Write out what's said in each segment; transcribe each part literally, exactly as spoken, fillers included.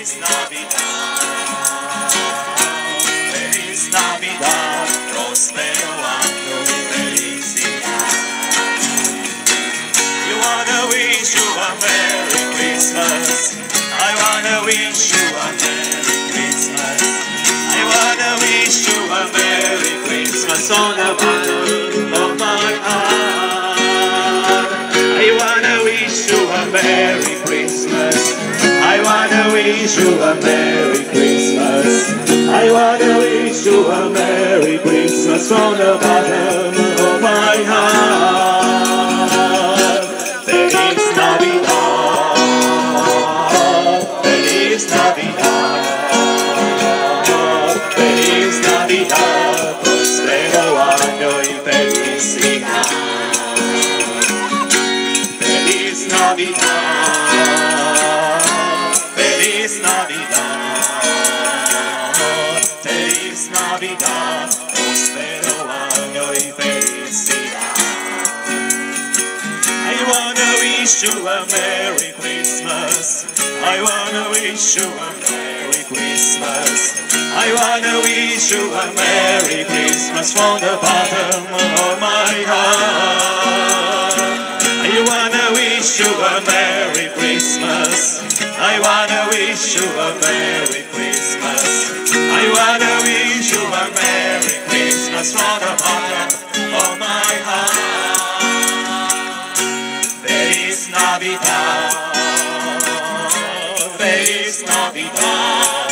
Feliz Navidad, Feliz Navidad, prospero año y felicidad. You wanna wish you a Merry Christmas. I wanna wish you a Merry Christmas. I wanna wish you a Merry Christmas on the bottom of my heart. I wanna wish you a Merry Christmas. I wanna wish you a Merry Christmas. I wanna wish you a Merry Christmas from the bottom of my heart. Feliz Navidad, Feliz Navidad, Feliz Navidad, prospero año y felicidad. Feliz Navidad, Feliz Navidad, Feliz Navidad, prospero año y felicidad. I wanna wish you a Merry Christmas. I wanna wish you a Merry Christmas. I wanna wish you a Merry Christmas from the bottom of my heart. I wanna wish you a Merry Christmas. I wanna wish you a Merry Christmas. I wanna wish you a Merry Christmas from the bottom of my heart. Feliz Navidad, Feliz Navidad,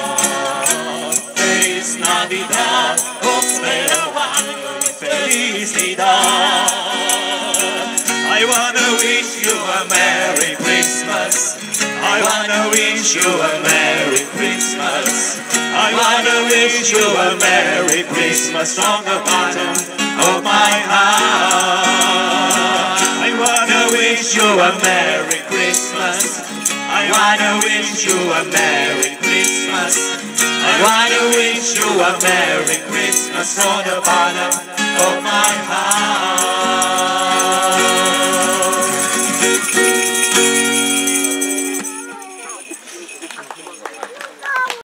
Feliz Navidad, prospero año y felicidad. I wanna wish you a Merry Christmas. I wanna wish you a Merry Christmas. I wanna wish you a Merry Christmas from the bottom of my heart. I wanna wish you a Merry Christmas. I wanna wish you a Merry Christmas. I wanna wish you a Merry Christmas from the bottom of my heart.